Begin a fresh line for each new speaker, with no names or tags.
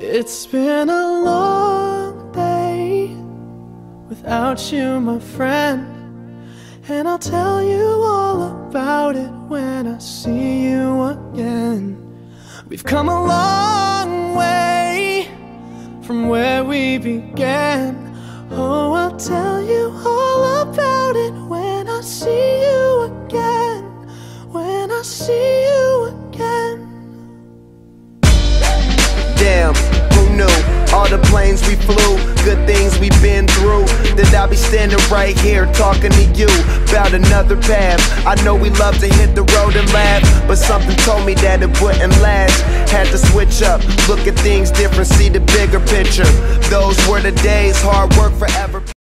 It's been a long day without you, my friend, and I'll tell you all about it when I see you again. We've come a long way from where we began. Oh, I'll tell you all about it when I see you again. When I see you again.
Damn, who knew? All the planes we flew, good things we've been through, that I'll be standing right here talking to you about another path. I know we love to hit the road and laugh, but something told me that it wouldn't last. Had to switch up, look at things different, see the bigger picture. Those were the days, hard work forever.